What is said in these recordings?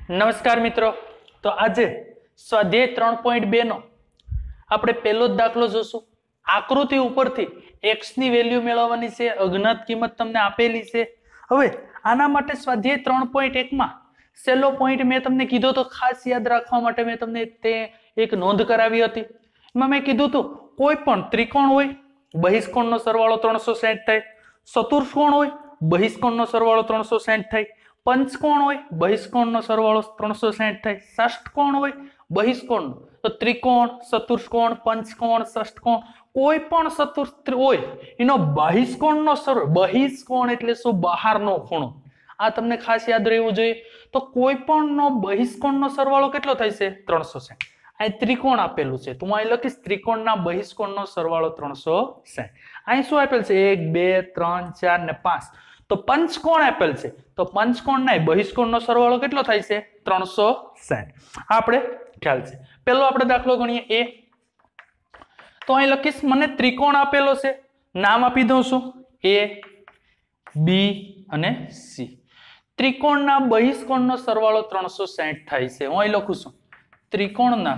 નમસ્કાર મિત્રો, તો આજે સ્વાધ્યાય 3.2 નો આપણે પહેલો જ દાખલો જોશું। આકૃતિ ઉપરથી x ની વેલ્યુ મેળવવાની છે, અજ્ઞાત કિંમત તમને આપેલી છે। હવે આના માટે સ્વાધ્યાય 3.1 માં છેલ્લો પોઈન્ટ મેં તમને કીધો તો ખાસ યાદ રાખવા માટે મેં તમને તે એક નોંધ કરાવી હતી। એમાં મેં કીધું તો કોઈ પણ ત્રિકોણ હોય બહિષ્કોણનો સરવાળો 360 થાય, ચતુષ્કોણ હોય બહિષ્કોણનો સરવાળો 360 થાય, पंचकोण होय बहिष्कोणनो सरवाळो 360 थाय, षष्ठकोण होय बहिष्कोणनो तो त्रिकोण, चतुष्कोण, पंचकोण, षष्ठकोण कोई पण चतुर्थ होय एनो बहिष्कोणनो सरवाळो, बहिष्कोण એટલે શું બહારનો ખૂણો, આ તમને ખાસ યાદ રહેવું જોઈએ। તો કોઈ પણ નો બહિષ્કોણનો સરવાળો કેટલો થાય છે 360। આ ત્રિકોણ આપેલું છે તો હું અહીં લખીશ ત્રિકોણના બહિષ્કોણનો સરવાળો 360। અહીં શું આપેલ છે 1 2 3 4 ને 5, તો पंचकोण આપેલ છે તો पंचकोणના બહિષ્કોણનો સરવાળો કેટલો થાય છે 360। આપણે ખ્યાલ છે। પહેલો આપણે દાખલો ગણીએ a, તો અહીં લખીશ મને ત્રિકોણ આપેલો છે, નામ આપી દઉં છું a b અને c। ત્રિકોણના બહિષ્કોણનો સરવાળો 360 થાય છે। હું અહીં લખું છું ત્રિકોણના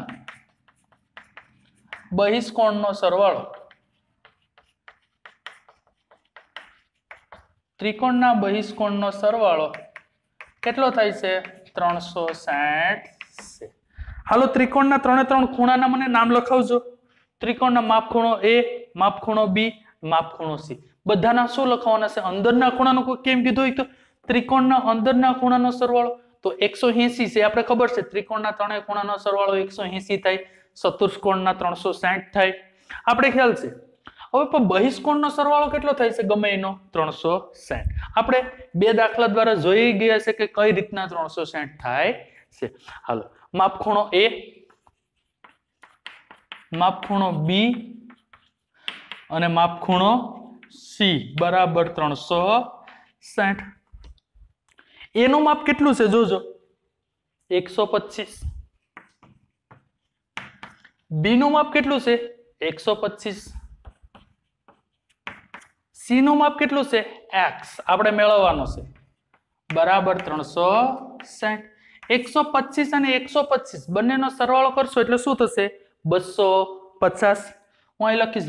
બહિષ્કોણનો સરવાળો, ત્રિકોણના બહિષ્કોણનો સરવાળો કેટલો થાય છે 360 છે। હાલો ત્રિકોણના ત્રણે ત્રણ ખૂણાના મને નામ લખાવજો। ત્રિકોણના માપખૂણો a, માપખૂણો b, માપખૂણો c। બધાના શું લખવાના છે? અંદરના ખૂણાનો કોઈ કેમ કીધું હોય તો ત્રિકોણના અંદરના ખૂણાનો સરવાળો તો 180 છે, આપણે ખબર છે ત્રિકોણના ત્રણેય ખૂણાનો સરવાળો 180 થાય, ચતુષ્કોણના 360 થાય, આપણે ખ્યાલ છે। હવે પણ બહિષ્કોણનો સરવાળો કેટલો થાય છે ગમે એનો 360। આપણે બે દાખલા દ્વારા જોઈ ગયા છે કે કઈ રીતના 360 થાય છે। હાલો માપખૂણો a, માપખૂણો b અને માપખૂણો c બરાબર 360। a નું માપ કેટલું છે જોજો 125, b નું માપ કેટલું છે 125, c નું માપ કેટલું છે x આપણે મેળવવાનો છે બરાબર 360। 125 અને 125 બંનેનો સરવાળો કરશો એટલે શું થશે 250। હું અહીં લખીશ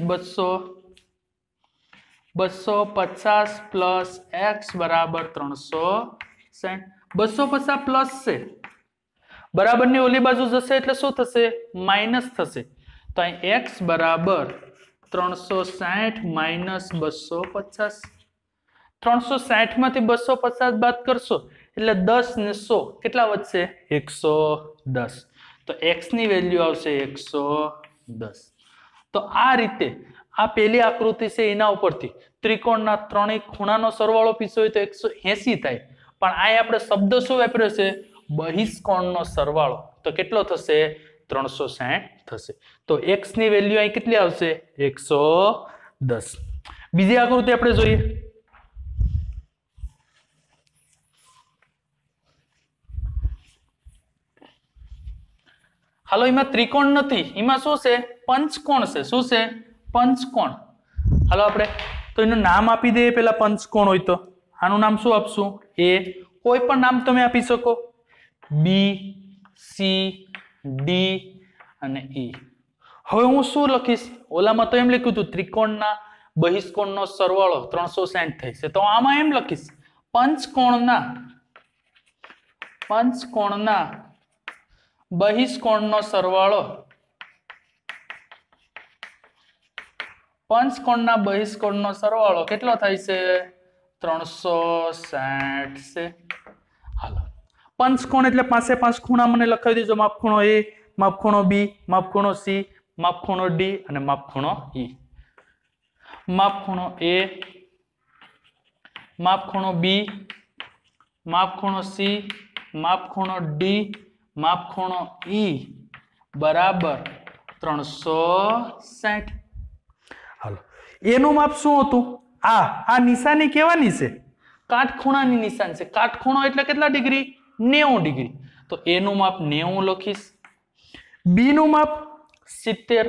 250 પ્લસ x બરાબર 360। 250 પ્લસ છે બરાબરની ઓલી બાજુ જશે એટલે શું થશે માઇનસ થશે, તો અહીં x બરાબર 360 માઇનસ 250। 360 માંથી 250 બાદ કરશો એટલે 10 ને 100 કેટલા વધશે 110, તો x ની વેલ્યુ આવશે 110। તો આ રીતે આ પહેલી આકૃતિ છે એના ઉપરથી ત્રિકોણના ત્રણેય ખૂણાનો સરવાળો પીસો હોય તો 180 થાય, પણ આ આપણે શબ્દ શું વાપર્યો છે બહિષ્કોણનો સરવાળો, તો કેટલો થશે 360 થશે। તો x ની વેલ્યુ અહીં કેટલી આવશે 110। બીજી આકૃતિ આપણે જોઈએ। હાલો એમાં ત્રિકોણ નથી, એમાં શું છે પંચકોણ છે। શું છે પંચકોણ। હાલો આપણે તો એનું નામ આપી દઈએ પેલા પંચકોણ હોય તો આનું નામ શું આપશું a, કોઈ પણ નામ તમે આપી શકો, b, c, d અને e। હવે હું શું લખીશ, ઓલામાં તો એમ લખ્યું હતું ત્રિકોણના બહિષ્કોણનો સરવાળો 360 થાય છે, તો આમાં એમ લખીશ પંચકોણના બહિષ્કોણનો સરવાળો, પંચકોણના બહિષ્કોણનો સરવાળો કેટલો થાય છે 360 છે। હાલો પંચકોણ એટલે પાસે પાંચ ખૂણા મને લખાવી દેજો, માપખૂણો a, માપખૂણો b, માપખૂણો c, માપખૂણો d અને માપખૂણો e। માપખૂણો a, માપખૂણો b, માપખૂણો c, માપખૂણો d, માપખૂણો e બરાબર 360। હાલો એનું માપ શું હતું, આ નિશાની કેવાની છે કાટખૂણાની નિશાન છે। કાટખૂણો એટલે કેટલા ડિગ્રી 90 ડિગ્રી, તો a નું માપ 90 લખીશ, b નું માપ 70,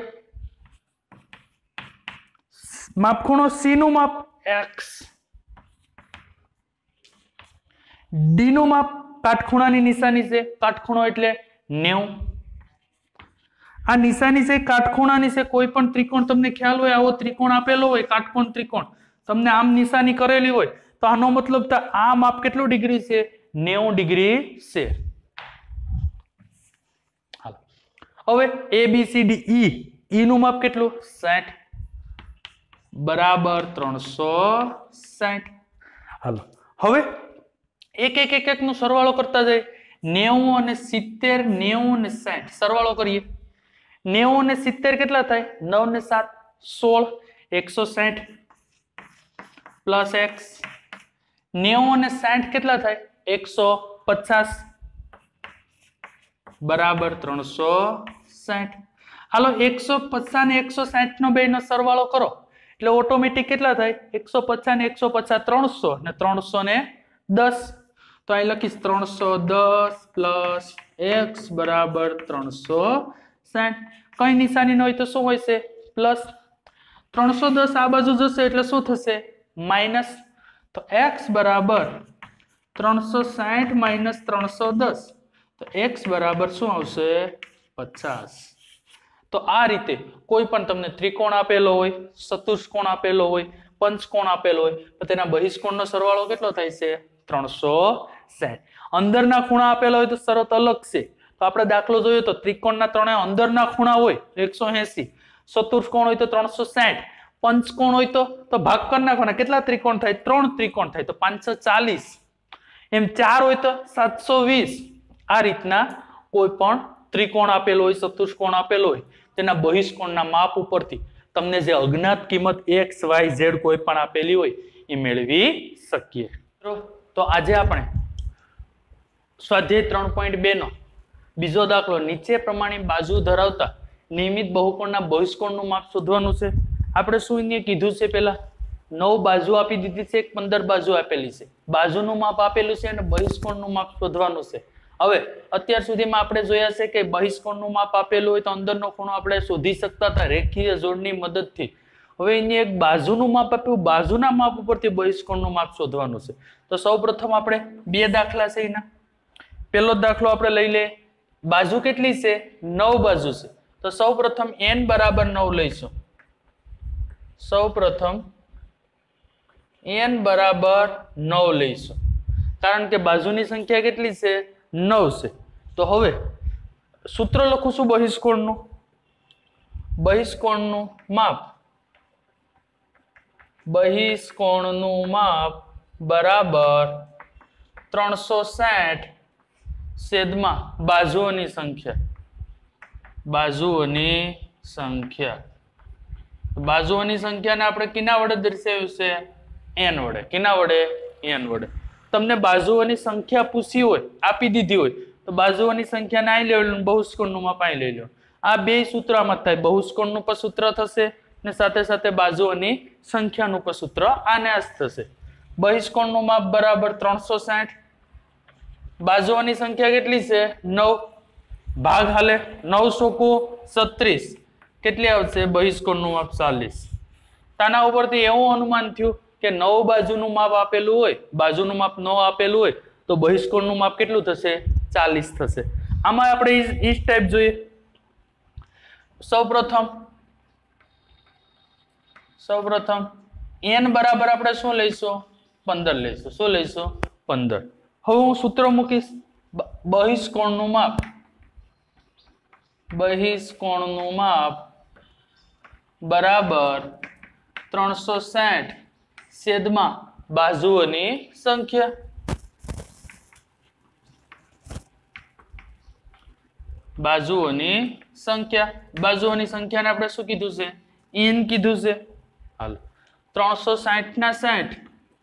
માપખૂણો c નું માપ x, d નું માપ કાટખૂણાની નિશાની છે, કાટખૂણો એટલે 90. આ નિશાની છે કાટખૂણાની છે. કોઈ પણ ત્રિકોણ તમને ખ્યાલ હોય, આવો ત્રિકોણ આપેલો હોય, કાટકોણ ત્રિકોણ, તમને આમ નિશાની કરેલી હોય, તો આનો મતલબ આ માપ કેટલું ડિગ્રી છે? 90 ડિગ્રી છે. હાલો, હવે ABCDE, ઈ નું માપ કેટલું? 60 બરાબર 360. હાલો, હવે એક નો સરવાળો કરતા જાય. 90 અને 70, 90 અને 60 સરવાળો કરીએ. 90 અને 70 કેટલા થાય? 9 ને 7 16, 160 પ્લસ x. 90 અને 60 કેટલા થાય? 150 બરાબર 360. હાલો, 150 ને 160 નો બે નો સરવાળો કરો એટલે ઓટોમેટિક કેટલા થાય? 150 ને 150 300 ને 310. તો અહીં લખીશ 310 પ્લસ x બરાબર 360. કઈ નિશાની ન હોય તો શું હોય છે? પ્લસ. 310 આ બાજુ જશે એટલે શું થશે? માઇનસ. તો x બરાબર 360 માઇનસ 310, તો x બરાબર શું આવશે? 50. તો આ રીતે કોઈ પણ તમને ત્રિકોણ આપેલો હોય, ચતુષ્કોણ આપેલો હોય, પંચકોણ આપેલો હોય, તો તેના બહિષ્કોણનો સરવાળો કેટલો થાય છે? 360. અંદરના ખૂણા આપેલા હોય તો શરત અલગ છે. તો આપણે દાખલો જોયો તો ત્રિકોણના ત્રણે અંદરના ખૂણા હોય 180, ચતુષ્કોણ હોય તો 360, પંચકોણ હોય તો ભાગ કરી નાખવાના. કેટલા ત્રિકોણ થાય? 3 ત્રિકોણ થાય તો 540. એમ 4 હોય તો 720. આ રીતના કોઈ પણ ત્રિકોણ આપેલો હોય, ચતુષ્કોણ આપેલો હોય, તેના બહિષ્કોણના માપ ઉપરથી તમને જે અજ્ઞાત કિંમત x y z કોઈ પણ આપેલી હોય એ મેળવી શકીએ. તો આજે આપણે સ્વાધ્યાય 3.2 નો બીજો દાખલો, નીચે પ્રમાણે બાજુ ધરાવતા નિયમિત બહુકોણના બહિષ્કોણનું માપ શોધવાનું છે. આપણે શું અહીંયા કીધું છે? પહેલા 9 બાજુ આપી દીધી છે, 15 બાજુ આપેલી છે, બાજુનું માપ આપેલું છે અને બહિષ્કોણનું માપ શોધવાનું છે. હવે અત્યાર સુધીમાં આપણે જોયા છે કે બહિષ્કોણનું માપ આપેલું હોય તો અંદરનો ખૂણો આપણે શોધી શકતા હતા રેખીય જોડની મદદથી. હવે અહીંયા એક બાજુનું માપ આપ્યું, બાજુના માપ ઉપરથી બહિષ્કોણનું માપ શોધવાનું છે. તો સૌપ્રથમ આપણે બે દાખલા છે એના. પહેલો દાખલો આપણે લઈ લે. બાજુ કેટલી છે? 9 બાજુ છે. તો સૌપ્રથમ n બરાબર 9 લઈશું. સૌપ્રથમ n બરાબર 9 લઈશું, કારણ કે બાજુની સંખ્યા કેટલી છે? 9 છે. તો હવે સૂત્ર લખું છું બહિષ્કોણનું. બહિષ્કોણનું માપ, બહિષ્કોણનું માપ બરાબર 360 છેદમાં બાજુઓની સંખ્યા. બાજુઓની સંખ્યા, બાજુઓની સંખ્યાને આપણે કિના વડે દર્શાવ્યું છે? n વડે. કિના વડે? n વડે. તમને બાજુઓની સંખ્યા પૂછી હોય, આપી દીધી હોય, તો બાજુઓની સંખ્યાને અહીં લઈ લો, બહુષ્કોણનું માપ અહીં લઈ લો. આ બે સૂત્રમાં થાય. બહુષ્કોણનું પણ સૂત્ર થશે ને સાથે સાથે બાજુઓની સંખ્યાનું પણ સૂત્ર આને જ થશે. બહિષ્કોણનું માપ બરાબર 360. બાજુઓની સંખ્યા કેટલી છે? 9. ભાગ હાલે 9 ચોકુ 36. કેટલી આવશે? બહિષ્કોણનું માપ 40. તાના ઉપરથી એવું અનુમાન થયું કે 9 બાજુનું માપ આપેલું હોય, બાજુનું માપ 9 આપેલું હોય તો બહિષ્કોણનું માપ કેટલું થશે? 40 થશે. આમાં આપણે ઈ ટાઈપ જોઈએ. સૌપ્રથમ n બરાબર આપણે શું લઈશું? 15 લઈશું. શું લઈશું? 15. હવે હું સૂત્ર મૂકીશ. બહિષ્કોણનું માપ, બહિષ્કોણનું માપ બરાબર 360 છેદમાં બાજુઓની સંખ્યા. બાજુઓની સંખ્યા, બાજુઓની સંખ્યાને આપણે શું કીધું છે? n કીધું છે. હાલો, 360 ના 60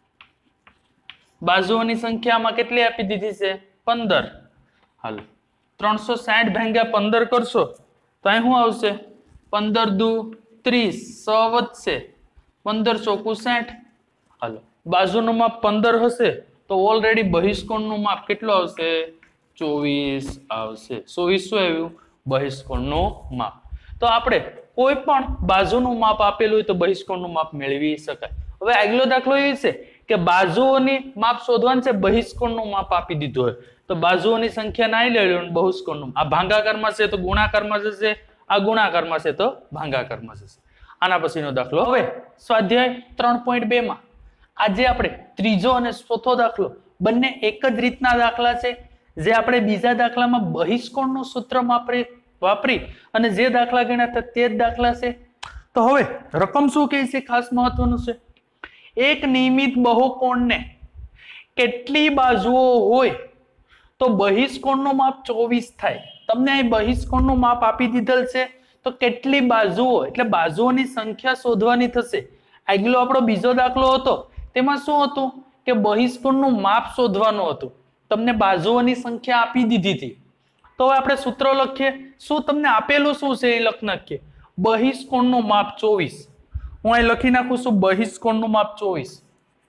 બાજુઓની સંખ્યામાં કેટલી આપી દીધી છે? 15. હાલો, 360 ભાગ્યા 15 કરશો તો અહીં શું આવશે? 15 દુ 30, 100 વધશે, 15 ચોકુ 60. હાલો, બાજુનું માપ 15 હશે તો ઓલરેડી બહિષ્કોણનું માપ કેટલું આવશે? 24 આવશે. 24 શું આવ્યું? બહિષ્કોણનું માપ. તો આપણે કોઈ પણ બાજુનું માપ આપેલું હોય તો બહિષ્કોણનું માપ મેળવી શકાય. હવે આગલો દાખલો એ છે કે બાજુઓની માપ શોધવાનું છે, બહિષ્કોણનું માપ આપી દીધું હોય તો બાજુઓની સંખ્યા ના લઈ લો, બહિષ્કોણનું આ ભાગાકારમાં છે તો ગુણાકારમાં જશે, આ ગુણાકારમાં છે તો ભાગાકારમાં જશે. આના પછીનો દાખલો. હવે સ્વાધ્યાય 3.2 માં આજે આપણે ત્રીજો અને ચોથો દાખલો બંને એક જ રીતના દાખલા છે, જે આપણે બીજા દાખલામાં બહિષ્કોણનું સૂત્ર વાપરી અને જે દાખલા ગણ્યા હતા તે જ દાખલા છે. તો હવે રકમ શું કહે છે, ખાસ મહત્વનું છે. એક નિયમિત બહુકોણને કેટલી બાજુઓ હોય તો બહિષ્કોણનું માપ 24 થાય. તમને અહીં બહિષ્કોણનું માપ આપી દીધેલ છે તો કેટલી બાજુઓ એટલે બાજુઓની સંખ્યા શોધવાની થશે. આગલો આપણો બીજો દાખલો હતો તેમાં શું હતું કે બહિષ્કોણનું માપ શોધવાનું હતું, તમને બાજુઓની સંખ્યા આપી દીધી હતી. તો હવે આપણે સૂત્ર લખીએ. શું તમને આપેલું શું છે એ લખ નાખીએ. બહિષ્કોણનું માપ 24. હું અહીં લખી નાખું છું બહિષ્કોણનું માપ 24.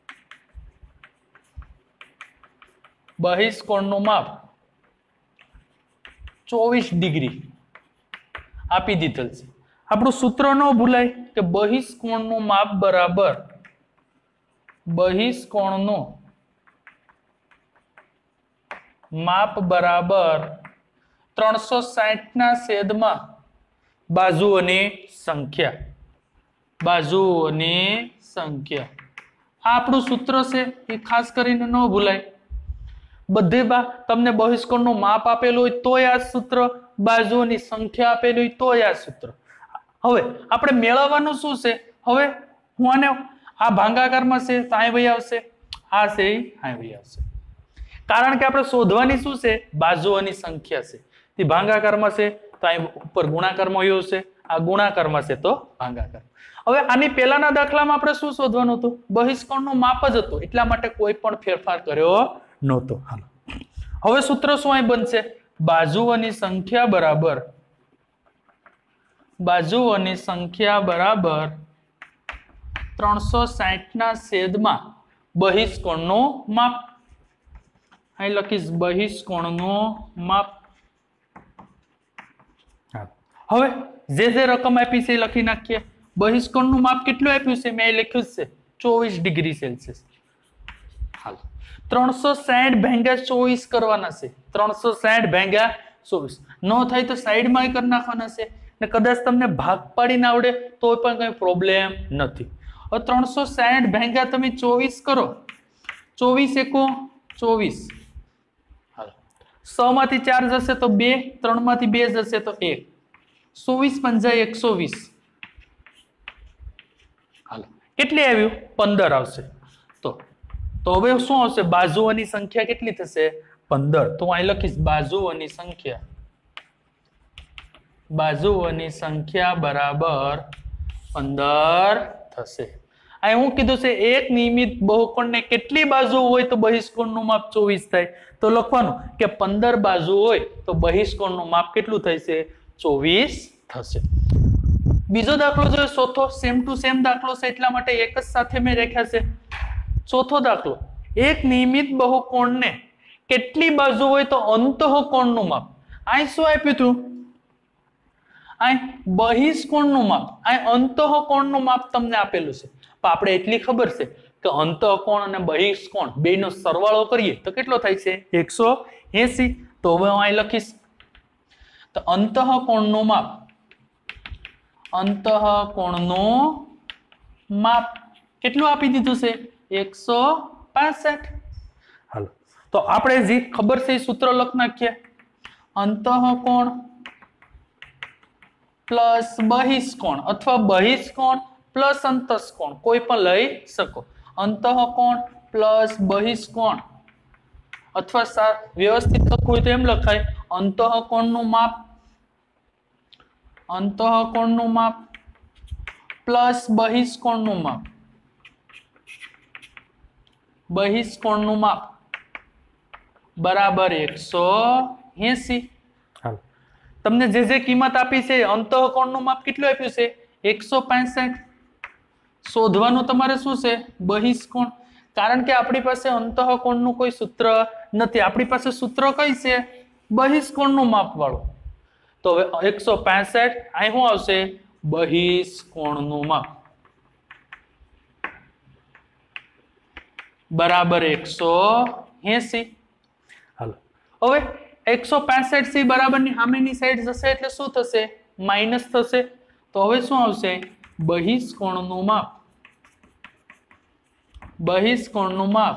બહિષ્કોણનું માપ 24 ડિગ્રી આપી દીધેલ છે. આપણું સૂત્ર ન ભૂલાય કે બહિષ્કોણનું માપ બરાબર બહિષ્કોણનું માપ બરાબર 360 ના છેદમાં બાજુઓની સંખ્યા. બાજુઓની સંખ્યા આ આપણું સૂત્ર છે, એ ખાસ કરીને ન ભૂલાય. બધે તમને બહિષ્કોણનું માપ આપેલું હોય તોય આ સૂત્ર, બાજુઓની સંખ્યા આપેલી હોય તોય આ સૂત્ર. હવે આપણે મેળવવાનું શું છે, હવે હું આને આ ભાગાકારમાં છે તો અહીં વહી આવશે, આ છે અહીં વહી આવશે, કારણ કે આપણે શોધવાની શું છે, બાજુઓની સંખ્યા છે. તે ભાગાકારમાં છે તો અહીં ઉપર ગુણાકારમાં વહી આવશે, આ ગુણાકારમાં છે તો ભાગાકાર. હવે આની પહેલાના દાખલામાં આપણે શું શોધવાનું હતું, બહિષ્કોણનું માપ જ હતું, એટલા માટે કોઈ પણ ફેરફાર કર્યો નહોતો. હાલો હવે સૂત્ર શું અહીં બનશે, બાજુઓની સંખ્યા બરાબર 360 ના છેદમાં બહિષ્કોણનું માપ. અહીં લખીશ બહિષ્કોણનું માપ. હવે જે રકમ આપી છે એ લખી નાખીએ. બહિષ્કોણનું માપ કેટલું આપ્યું છે, મેં લખ્યું છે 24 ડિગ્રી સેલ્સિયસ. હાલ 360 ભાગ્યા 24 કરવાના છે. 360 ભાગ્યા 24 નો થાય તો સાઈડમાં કરી નાખવાના છે, ને કદાચ તમને ભાગ પાડીને આવડે તો પણ કઈ પ્રોબ્લેમ નથી. હવે 360 ભાગ્યા તમે 24 કરો, 24 એકો 24. હાલો 100 માંથી 4 જશે તો 2, 3 માંથી 2 જશે તો 1, 24 પંજા 120. હાલો કેટલી આવ્યું, 15 આવશે. તો હવે શું આવશે, બાજુઓની સંખ્યા કેટલી થશે, 15. તો અહીં લખીશ બાજુઓની સંખ્યા બરાબર 15 થશે. અહીં હું કીધું છે એક નિયમિત બહુકોણને કેટલી બાજુ હોય તો બહિષ્કોણનું માપ 24 થાય. તો લખવાનું કે 15 બાજુ હોય તો બહિષ્કોણનું માપ કેટલું થશે, 24 થશે. બીજો દાખલો જોઈએ ચોથો, સેમ ટુ સેમ દાખલો છે એટલા માટે એક જ સાથે મેં રાખ્યા છે. ચોથો દાખલો, એક નિયમિત બહુકોણને કેટલી બાજુ હોય તો અંતઃકોણનું માપ. અહીં શું આપ્યું હતું, અહીં બહિષ્કોણનું માપ, અહીં અંતઃકોણનું માપ તમને આપેલું છે. પણ આપણે એટલી ખબર છે કે અંતઃકોણ અને બહિષ્કોણ બેયનો સરવાળો કરીએ તો કેટલો થાય છે, 180. તો હવે હું અહીં લખીશ તો અંતઃકોણનું માપ કેટલું આપી દીધું છે, 165. હાલો તો આપણે જે ખબર છે એ સૂત્ર લખ નાખીએ. અંતઃકોણ પ્લસ બહિષ્કોણ અથવા બહિષ્કોણ પ્લસ અંતઃકોણ કોઈ પણ લઈ શકો. અંતઃકોણ પ્લસ બહિષ્કોણ અથવા વ્યવસ્થિત લખવું હોય તો એમ લખાય અંતઃકોણનું માપ પ્લસ બહિષ્કોણનું માપ બરાબર 180. તમને જે કિંમત આપી છે અંતઃકોણનું માપ કેટલું આપ્યું છે, 165. શોધવાનું તમારે શું છે, બહિષ્કોણ. કારણ કે આપણી પાસે અંતઃકોણનું કોઈ સૂત્ર નથી, આપણી પાસે સૂત્ર કઈ છે, બહિષ્કોણનું માપ વાળું. તો હવે 165 અહીં શું આવશે, બહિષ્કોણનું માપ. બરાબર 180. હાલો હવે 165C બરાબરની સામેની સાઈડ જશે એટલે શું થશે? માઇનસ થશે. તો હવે શું આવશે? બહિષ્કોણનું માપ. બહિષ્કોણનું માપ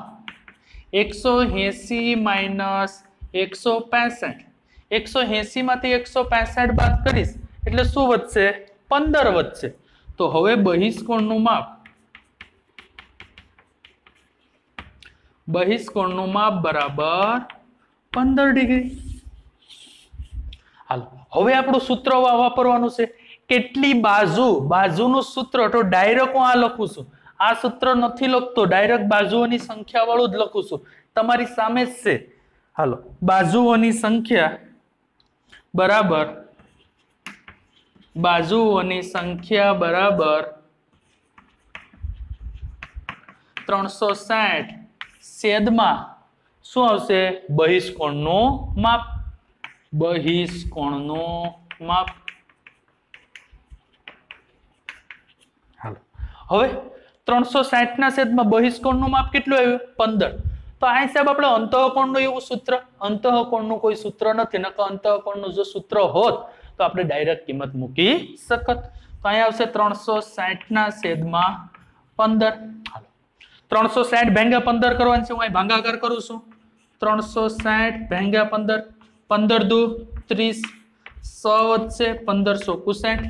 180 માઇનસ 165. 180 માંથી 165 બાદ કરીશ એટલે શું વધશે? 15 વધશે. તો હવે બહિષ્કોણનું માપ બરાબર 15 ડિગ્રી. હાલો હવે આપણું સૂત્ર વાપરવાનું છે. કેટલી બાજુ? બાજુનું સૂત્ર તો ડાયરેક્ટ હું આ લખું છું. આ સૂત્ર નથી લખતો, ડાયરેક્ટ બાજુઓની સંખ્યા વાળું જ લખું છું. તમારી સામે જ છે. હાલો બાજુઓની સંખ્યા બરાબર 360 છેદમાં શું આવશે? બહિષ્કોણનું માપ. બહિષ્કોણનું માપ. હાલો હવે 360 ના છેદમાં બહિષ્કોણનું માપ કેટલું આવ્યું? 15. તો આ હિસાબ આપણે અંતઃકોણનું એવું સૂત્ર, અંતઃકોણનું કોઈ સૂત્ર નથી. નકર અંતઃકોણનું જો સૂત્ર હોત તો આપણે ડાયરેક્ટ કિંમત મૂકી શકત. તો અહીંયા આવશે 360 ના છેદમાં 15. હાલો 360 ભાગ્યા 15 કરવાનું છે. હું અહીં ભાગાકાર કરું છું. 360 ભાગ્યા 15. 15 દુ 30, 100 વધશે, 1559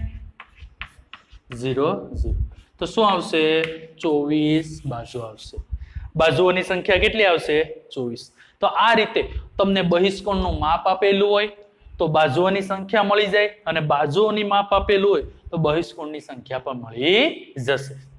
0 0. તો શું આવશે? 24 બાજુ આવશે. બાજુઓની સંખ્યા કેટલી આવશે? 24. તો આ રીતે તમને બહિષ્કોણનું માપ આપેલું હોય તો બાજુઓની સંખ્યા મળી જાય, અને બાજુઓની માપ આપેલું હોય તો બહિષ્કોણની સંખ્યા પણ મળી જશે.